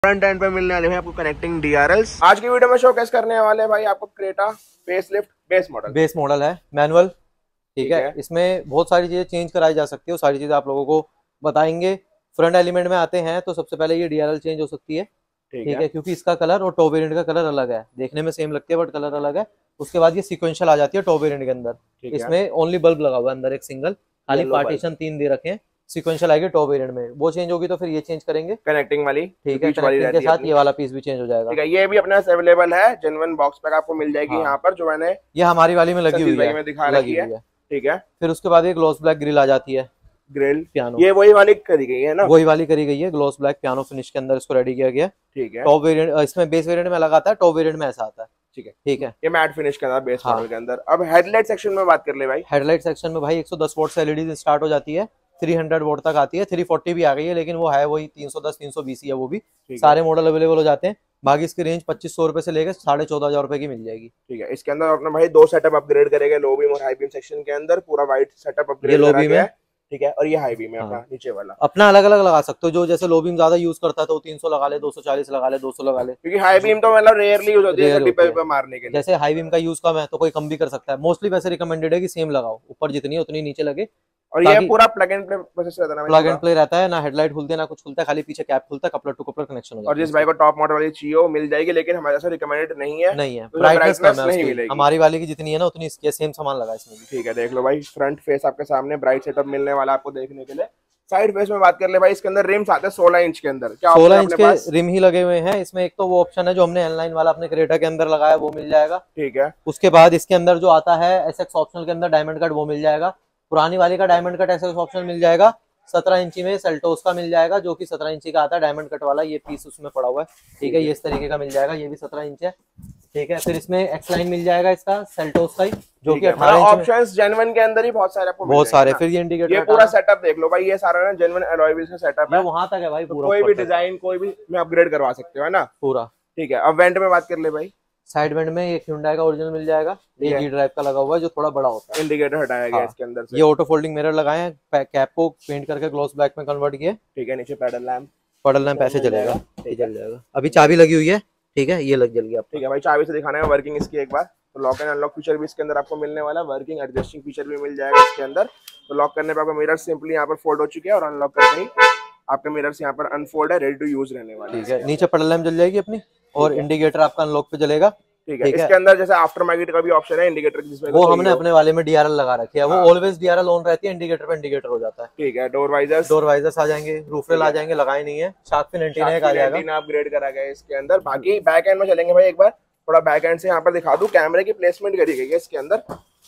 Front end पे मिलने वाले हैं आपको कनेक्टिंग डीआरएल्स। आज की वीडियो में शोकेस करने वाले हैं भाई आपको क्रेटा फेसलिफ्ट बेस मॉडल है, मैनुअल। ठीक है, इसमें बहुत सारी चीजें चेंज कराई जा सकती है, वो सारी चीजें आप लोगों को बताएंगे। फ्रंट एलिमेंट में आते हैं तो सबसे पहले ये डीआरएल चेंज हो सकती है, ठीक है, क्योंकि इसका कलर और टॉप वेरिएंट का कलर अलग है, देखने में सेम लगती है बट कलर अलग है। उसके बाद ये सीक्वेंशियल आ जाती है टॉप वेरिएंट के अंदर। इसमें ओनली बल्ब लगा हुआ है अंदर, एक सिंगल, खाली पार्टीशन 3 दे रखे हैं। सीक्वेंशियल आएगी टॉप वेरिएंट में, वो चेंज होगी तो फिर ये चेंज करेंगे कनेक्टिंग वाली, ठीक है। कनेक्टिंग के साथ ये वाला पीस भी चेंज हो जाएगा, ठीक है। ये भी अपने पास अवेलेबल है, जेन्युइन बॉक्स पैक आपको मिल जाएगी यहाँ पर, जो मैंने ये हमारी वाली में लगी हुई है, दिखा रखी है, ठीक है। फिर उसके बाद ये ग्लॉस ब्लैक ग्रिल आ जाती है, ग्रिल पियानो, ये वही वाली करी गई है ना, वही वाली करी गई है, ग्लॉस ब्लैक पियानो फिनिश के अंदर इसको रेडी किया गया, ठीक है। टॉप वेरिएंट इसमें बेस वेरिएंट में अलग आता है, टॉप वेरिएंट में ऐसा आता है, ठीक है, ठीक है। ये मैट फिनिश के अंदर बेस मॉडल के अंदर। अब हेडलाइट सेक्शन में बात कर ले भाई। हेडलाइट सेक्शन में भाई 110 वोट से एलईडी स्टार्ट हो जाती है, 300 वोट तक आती है, 340 भी आ गई है, लेकिन वो है वही 310 320 है, वो भी सारे मॉडल अवेलेबल हो जाते हैं। बाकी इसकी रेंज 2500 रुपए से लेकर 14,500 रुपए की मिल जाएगी, ठीक है। इसके अंदर अपना भाई 2 सेटअप अपग्रेड करेगा, लो बीम और हाई बीम सेक्शन के अंदर पूरा white setup upgrade low beam है, ठीक है। और ये हाई बीम है अपना नीचे वाला, अपना अलग अलग लगा सकते हो, जो जैसे लो बीम ज्यादा यूज करता है तो 300 लगा ले, 240 लगा ले, 200 लगा ले, क्योंकि हाई बीम तो मतलब रेयरली यूज होती है डिब्बे पे मारने के लिए। जैसे हाई बीम का यूज कम है तो कोई कम भी कर सकता है, मोस्टली वैसे रिकमेंडेड है कि सेम लगाओ, ऊपर जितनी है उतनी नीचे लगे। और ये पूरा प्लग एंड प्ले प्रोसेस रहता है, प्लग एंड प्ले रहता है, ना हेडलाइट खुलती है ना कुछ खुलता है, खाली पीछे कैप खुलता है, कपलर टू कपलर कनेक्शन हो जाता है। और जिस भाई को टॉप मॉडल वाली चाहिए वो मिल जाएगी, लेकिन हमारे से रिकमेंडेड नहीं है, ब्राइटनेस नहीं मिलेगी। हमारी वाली की जितनी है ना उतनी इसके सेम सामान लगा इसमें भी, ठीक है। देख लो भाई, फ्रंट फेस आपके सामने ब्राइट सेटअप मिलने वाला आपको देखने के लिए। साइड फेस में बात कर ले भाई, इसके अंदर रिम्स आते हैं 16 इंच के अंदर, क्या 16 इंच के रिम ही लगे हुए हैं इसमें। एक तो वो ऑप्शन है जो हमने एनलाइन वाला अपने क्रेटा के अंदर लगाया, वो मिल जाएगा, ठीक है। उसके बाद इसके अंदर जो आता है एसएक्स ऑप्शनल के अंदर डायमंड कट, वो मिल जाएगा। पुरानी वाली का डायमंड कट एसएक्स ऑप्शनल मिल जाएगा। 17 इंची में सेल्टोस का मिल जाएगा, जो कि 17 इंची का आता है डायमंड कट वाला, ये पीस उसमें पड़ा हुआ है, ठीक है। ये इस तरीके का मिल जाएगा, ये भी 17 इंच है, ठीक है। फिर इसमें एक्स लाइन मिल जाएगा इसका सेल्टोस का ही, जो कि 18 इंच ऑप्शंस जेन्युइन के अंदर ही बहुत सारे आपको बहुत सारे। फिर ये इंडिकेटर, ये पूरा सेटअप देख लो भाई, ये सारा ना जेन्युइन अलॉय व्हील्स का सेटअप है, वहां तक है भाई पूरा, कोई भी डिजाइन कोई भी में अपग्रेड करवा सकते हो, है ना पूरा, ठीक है। अब वेंट में बात कर ले भाई, साइड वेंट में एक Hyundai का ओरिजिनल मिल जाएगा, ये जी ड्राइव का लगा हुआ है, जो थोड़ा बड़ा होता है। इंडिकेटर हटाया गया इसके अंदर से। ये ऑटो फोल्डिंग मिरर लगाए हैं, कैप को पेंट करके ग्लॉस ब्लैक में कन्वर्ट किए, ठीक है। नीचे पैडल लैंप ऐसे चलेगा, चल जाएगा। अभी चाबी लगी हुई है, ठीक है, ये जल गया, ठीक है भाई। चाबी से दिखाना है वर्किंग इसकी एक बार। तो लॉक एंड अनलॉक फीचर भी इसके अंदर आपको मिलने वाला है, वर्किंग एडजस्टिंग फीचर भी मिल जाएगा इसके अंदर। तो लॉक करने पर आपका मिरर सिंपली यहाँ पर फोल्ड हो चुके हैं, और अनलॉक करते ही आपके मिरर्स यहाँ पर अनफोल्ड है, रेडी टू यूज रहने वाले, ठीक है। नीचे पैडल लैंप जल जाएगी अपनी, और इंडिकेटर आपका अनलॉक पे जलेगा, ठीक है। इसके अंदर जैसे आफ्टर मार्केट का भी ऑप्शन है इंडिकेटर, जिसमें वो हमने अपने वाले में डीआरएल लगा रखी है, वो ऑलवेज डीआरएल ऑन रहती है, इंडिकेटर पे इंडिकेटर हो जाता है, ठीक है। डोर वाइजर्स आ जाएंगे, रूफ रेल आ जाएंगे, लगाए नहीं है। शार्क फिन एंटीना आ जाएगा, अपग्रेड करा गया इसके अंदर। बाकी बैक एंड में चलेंगे भाई, एक बार थोड़ा बैक एंड से यहाँ पर दिखा दूं, कैमरे की प्लेसमेंट करी गई है इसके अंदर।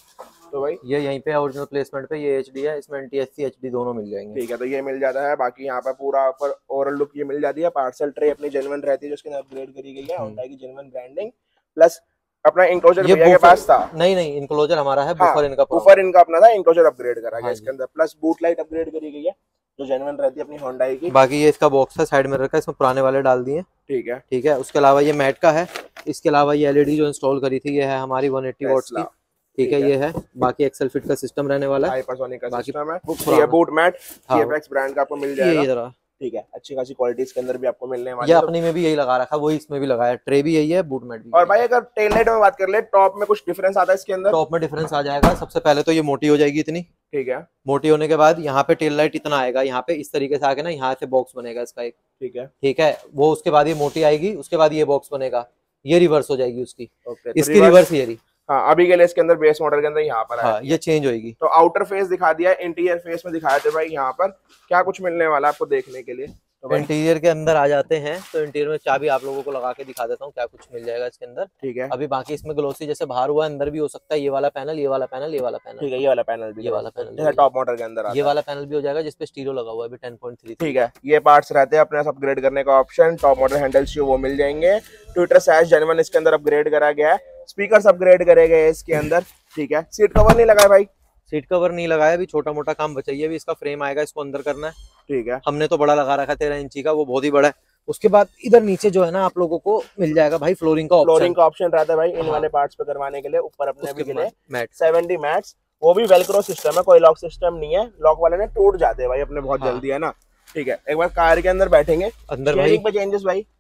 तो भाई ये यहीं पे ओरिजिनल प्लेसमेंट पे, ये एचडी है, इसमें NTSC HD दोनों मिल जाएंगे, ठीक है। तो ये मिल जाता है। बाकी यहाँ पर पूरा ऊपर ओवरऑल लुक ये मिल जाती है। पार्सल ट्रे अपनी जेन्युइन रहती है, जो इसके अंदर अपग्रेड करी गई है, Hyundai की जेन्युइन ब्रांडिंग, प्लस अपना इंक्लोजर भैया के पास था। नहीं इंक्लोजर हमारा है, बफर इनका अपना था, इंक्लोजर अपग्रेड करा गया इसके अंदर, प्लस बूट लाइट अपग्रेड करी गई है, जो जेन्युइन रहती है अपनी Hyundai की। बाकी ये इसका बॉक्स है साइड मिरर का, इसमें पुराने वाले डाल दिए, ठीक है, ठीक है। उसके अलावा ये मैट का है, इसके अलावा ये एलईडी जो इंस्टॉल करी थी, ये है हमारी 180 वॉट्स की, ठीक है, ये है। बाकी एक्सेल फिट का सिस्टम रहने वाला है, हाइपरसोनिक का सिस्टम है। ये बूट मैट TFX ब्रांड का आपको मिल जाएगा, ठीक है। अच्छी खासी क्वालिटी इसके अंदर भी आपको मिलने वाली है। ये अपनी में भी यही लगा रखा है, वही इसमें भी लगाया, ट्रे भी यही है, बूट मैट भी। और भाई अगर टेल लाइट में बात कर ले, टॉप में कुछ डिफरेंस आता है इसके अंदर? टॉप में डिफरेंस आ जाएगा। सबसे पहले तो ये मोटी हो जाएगी इतनी, ठीक है। मोटी होने के बाद यहाँ पे टेल लाइट इतना आएगा, यहाँ पे इस तरीके से आके ना यहाँ से बॉक्स बनेगा इसका एक, ठीक है। वो उसके बाद ये मोटी आएगी, उसके बाद ये बॉक्स बनेगा, ये रिवर्स हो जाएगी उसकी, इसकी रिवर्स ये रही। हाँ, अभी के लिए इसके अंदर बेस मॉडल के अंदर यहाँ पर हाँ, ये चेंज होगी। तो आउटर फेस दिखा दिया, इंटीरियर फेस में दिखाया थे भाई यहाँ पर क्या कुछ मिलने वाला आपको देखने के लिए। तो इंटीरियर के अंदर आ जाते हैं, तो इंटीरियर में चाबी आप लोगों को लगा के दिखा देता हूँ क्या कुछ मिल जाएगा इसके अंदर, ठीक है। अभी बाकी इसमें ग्लोसी जैसे बाहर हुआ, अंदर भी हो सकता है, ये वाला पैनल, ये वाला पैनल, ये वाला पैनल, ठीक है। ये वाला पैनल भी, ये वाला पैनल टॉप मॉडल के अंदर ये वाला पैनल भी हो जाएगा, जिसपे स्टीरियो लगा हुआ है अभी 10.3, ठीक है। ये पार्ट्स रहते हैं अपने अपग्रेड करने का ऑप्शन। टॉप मॉडल हैंडल्स वो मिल जाएंगे। ट्विटर सैश जेन्युइन इसके अंदर अपग्रेड करा गया है। स्पीकर्स अपग्रेड करे गए इसके अंदर, ठीक है। सीट कवर नहीं लगा भाई, सीट कवर नहीं लगाया, अभी छोटा मोटा काम बचाइए, अभी इसका फ्रेम आएगा, इसको अंदर करना है, ठीक है। हमने तो बड़ा लगा रखा है 13 इंची का, वो बहुत ही बड़ा है। उसके बाद इधर नीचे जो है ना आप लोगों को मिल जाएगा भाई फ्लोरिंग का ऑप्शन रहता है भाई इन वाले पार्ट्स पे करवाने के लिए। ऊपर अपने भी मिले मैट 70 मैट्स, वो भी वेलक्रो सिस्टम है, कोई लॉक सिस्टम नहीं है। लॉक वाले ने टूट जाते हैं भाई अपने बहुत जल्दी, है ना, ठीक है। एक बार कार के अंदर बैठेंगे, अंदर भाई चेंजेस भाई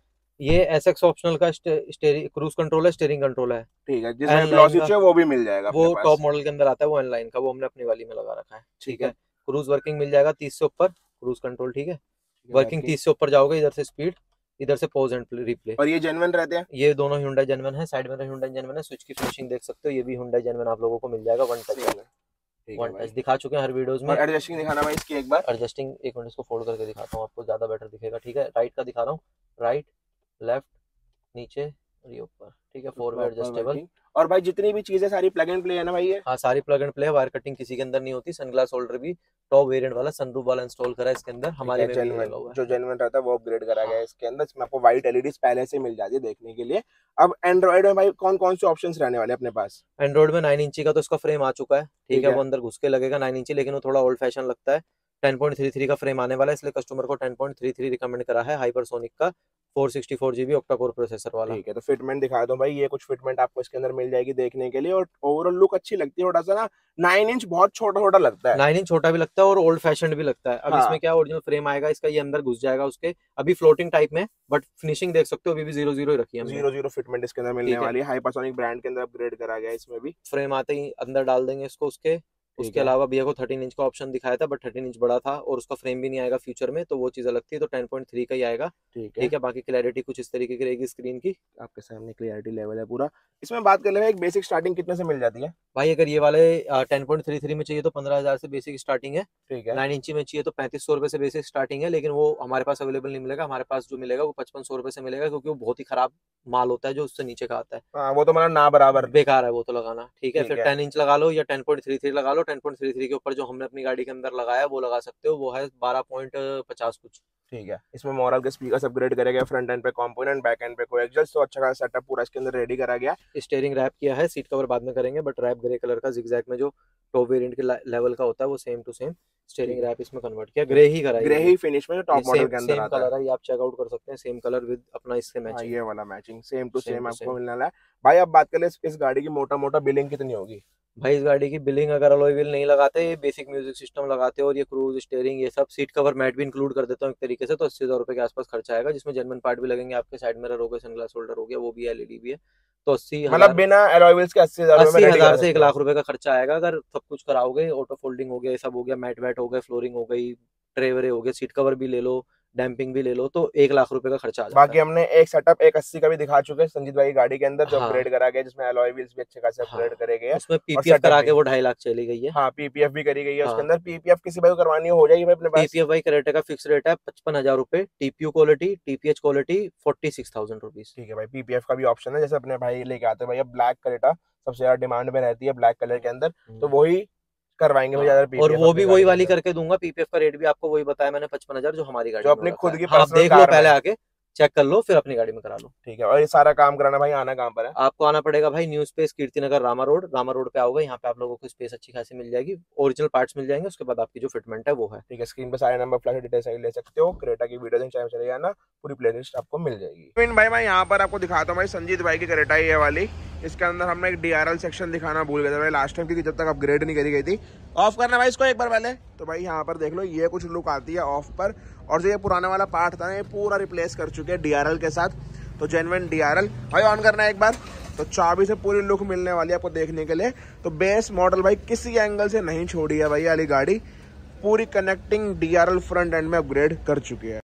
ये SX ऑप्शनल का क्रूज कंट्रोल है, स्टीयरिंग कंट्रोल है। ठीक है, जिसमें ग्लॉसी चाहिए वो भी मिल जाएगा वो टॉप मॉडल के अंदर आता है, वो N-line का, वो हमने अपनी वाली में लगा रखा है। ठीक है, क्रूज वर्किंग मिल जाएगा 30 से ऊपर, क्रूज कंट्रोल। ठीक है, वर्किंग 30 से ऊपर जाओगे, इधर से स्पीड, इधर से पॉज एंड रिप्ले। और ये जेन्युइन रहते हैं, ये दोनों Hyundai जेन्युइन है। साइड में Hyundai जेन्युइन है, स्विच की फिनिशिंग देख सकते हो, ये भी Hyundai जेन्युइन आप लोगों को मिल जाएगा। वन टच दिखा चुके हैं हर वीडियोस में। एडजस्टिंग दिखाना भाई इसकी एक बार। एडजस्टिंग एक मिनट इसको फोल्ड करके दिखाता हूँ, आपको ज्यादा बेटर दिखेगा। ठीक है, राइट का दिखा रहा हूँ, राइट, लेफ्ट, नीचे और ये ऊपर। ठीक है, 4 वे एडजस्टेबल। और भाई जितनी भी चीजें सारी प्लग एंड प्ले है ना भाई ये? हाँ, सारी प्लग एंड प्ले है, वायर कटिंग किसी के अंदर नहीं होती। सनग्लास होल्डर भी टॉप वेरिएंट वाला सनरूफ वाला इंस्टॉल करा है इसके अंदर, हमारे में भी लगा हुआ है। जो जेन्युइन रहता है वो अपग्रेड करा गया है इसके अंदर। इसमें आपको वाइट एलईडीज पहले से मिल जाती है देखने के लिए। अब एंड्रॉइड में भाई कौन कौन से ऑप्शंस रहने वाले अपने पास? एंड्रॉइड में 9 इंची का तो इसका फ्रेम आ चुका है। ठीक है, वो अंदर घुस के लगेगा 9 इंची, लेकिन वो थोड़ा ओल्ड फैशन लगता है। 10.33 का फ्रेम आने वाला है, इसलिए कस्टमर को 10.33 रिकमेंड करा है। हाइपरसोनिक का 464 GB ऑक्टा कोर प्रोसेसर वाला। ठीक है, तो फिटमेंट दिखा दो भाई। ये कुछ फिटमेंट आपको इसके अंदर मिल जाएगी देखने के लिए, और ओवरऑल लुक अच्छी लगती है। थोड़ा सा ना 9 इंच बहुत छोटा छोटा लगता है, 9 इंच छोटा भी लगता है और ओल्ड फैशन भी लगता है। अब इसमें क्या ओरिजिनल फ्रेम आएगा इसका, ये अंदर घुस जाएगा उसके, अभी फ्लोटिंग टाइप में, बट फिनिशिंग देख सकते हो अभी भी 0-0 रखी है। 0-0 फिटमेंट इसके अंदर मिलने वाली है। हाइपरसोनिक ब्रांड के अंदर अपग्रेड करा गया है इसमें भी। फ्रेम आते ही अंदर डाल देंगे इसको उसके। उसके अलावा भैया को 13 इंच का ऑप्शन दिखाया था, बट 13 इंच बड़ा था और उसका फ्रेम भी नहीं आएगा फ्यूचर में, तो वो चीज अलग थी। तो 10.3 का ही आएगा। ठीक है, बाकी क्लैरिटी कुछ इस तरीके की रहेगी स्क्रीन की, आपके सामने क्लैरिटी लेवल है पूरा। इसमें बात कर ले एक बेसिक स्टार्टिंग कितने से मिल जाती है भाई? अगर ये वाले 10.33 में चाहिए तो 15,000 से बेसिक स्टार्टिंग है। ठीक है, 9 इंची में चाहिए तो 3500 रुपए से बेसिक स्टार्टिंग है, लेकिन वो हमारे पास अवेलेबल नहीं मिलेगा। हमारे पास जो मिलेगा वो 5500 रुपए से मिलेगा, क्योंकि वो बहुत ही खराब माल होता है जो उससे नीचे का आता है। वो तो मतलब ना बराबर बेकार है वो तो लगाना। ठीक है, फिर 10 इंच लगा लो या 10.33 लगा लो। 10.33 के ऊपर जो हमने अपनी गाड़ी के अंदर लगाया वो लगा सकते हो, वो है 12.50 कुछ। ठीक है, इसमें मोरल के स्पीकर्स अपग्रेड करे गए, फ्रंट एंड पे कंपोनेंट, बैक एंड पे कोई एग्जॉस्ट, तो अच्छा खासा सेटअप पूरा इसके अंदर रेडी करा गया। स्टीयरिंग रैप किया है, सीट कवर बाद में करेंगे, बट रैप ग्रे कलर का जिगजैग में जो टॉप वेरिएंट के लेवल का होता है वो same to same steering wrap इसमें कन्वर्ट किया। ग्रे ही करा है, ग्रे ही फिनिश में टॉप मॉडल के अंदर आता है। कलर है, ये आप चेकआउट कर सकते हैं, सेम कलर विद अपना इससे मैचिंग। ये वाला मैचिंग सेम टू सेम आपको मिलने वाला है। भाई अब बात कर ले इस गाड़ी की मोटा मोटा बिलिंग कितनी होगी? भाई इस गाड़ी की बिलिंग अगर अलॉय व्हील नहीं लगाते, ये बेसिक म्यूजिक सिस्टम लगाते हो और ये क्रूज स्टीयरिंग ये सब सीट कवर मैट भी इंक्लूड कर देता हूँ एक तरीके से, तो 80,000 रुपए के आसपास खर्चा आएगा, जिसमें जेन्युइन पार्ट भी लगेंगे आपके। साइड मिरर हो गया, सनग्लास होल्डर हो गया, वो भी एलईडी भी है। तो 80 मतलब बिना अलॉय व्हील्स के 80,000 से 1 लाख रुपए का खर्चा आएगा अगर सब कुछ कराओगे। ऑटो फोल्डिंग हो गया, ये सब हो गया, मैट वैट हो गया, फ्लोरिंग हो गई, ट्रेवरे हो गया, सीट कवर भी ले लो, डैम्पिंग भी ले लो, तो 1 लाख रुपए का खर्चा आ जाता है। बाकी हमने एक सेटअप 180 का भी दिखा चुके हैं संजीत भाई गाड़ी के अंदर, जो अपग्रेड करा गया, जिसमें अलॉय व्हील्स भी अच्छे खासे अपग्रेड करे गए हैं। उसमें पीपीएफ करा के वो 2.5 लाख चली गई है। हाँ, पीपीएफ भी करी गई है उसके अंदर। पीपीएफ किसी भाई को करवानी हो जाएगी भाई अपने पास? पीपीएफ भाई क्रेटा का फिक्स रेट है 55,000 रुपए, TPU quality, TPH quality 46,000 rupees. ठीक है भाई, पीपीएफ का भी ऑप्शन है, जैसे अपने भाई लेके आते हैं भैया ब्लैक क्रेटा सबसे ज्यादा डिमांड में रहती है ब्लैक कलर के अंदर, तो वही करवाएंगे भैया। और वो भी वही वाली करके दूंगा। पीपीएफ का रेट भी आपको वही बताया मैंने 55,000, जो हमारी गाड़ी जो अपनी खुद की आप देख लो, पहले आके चेक कर लो, फिर अपनी गाड़ी में करा लो। ठीक है, और ये सारा काम कराना भाई आना कहाँ पर है? आपको आना पड़ेगा भाई new space Kirtinagar Rama road पे आओगे, यहाँ पे आप लोगों को स्पेस अच्छी खासी मिल जाएगी, ओरिजिनल पार्ट्स मिल जाएंगे, उसके बाद आपकी जो फिटमेंट है वो है। ठीक है, स्क्रीन पे सारे नंबर फ्लैश डिटेल्स ले सकते हो। क्रेटा की वीडियो चाहे चले जाना, पूरी प्लेलिस्ट आपको मिल जाएगी। भाई मैं यहाँ पर आपको दिखाता हूँ भाई संजीत भाई की क्रेटा ये वाली। इसके अंदर हमने एक DRL सेक्शन दिखाना भूल गए थे भाई लास्ट टाइम, क्योंकि जब तक अपग्रेड नहीं करी गई थी। ऑफ करना भाई इसको एक बार पहले, तो भाई यहाँ पर देख लो ये कुछ लुक आती है ऑफ पर। और जो ये पुराना वाला पार्ट था ना, ये पूरा रिप्लेस कर चुके हैं DRL के साथ, तो जेन्युइन DRL। भाई ऑन करना है एक बार, तो चाबी से पूरी लुक मिलने वाली है आपको देखने के लिए। तो बेस मॉडल भाई किसी एंगल से नहीं छोड़ी है भाई वाली गाड़ी, पूरी कनेक्टिंग DRL फ्रंट एंड में अपग्रेड कर चुकी है।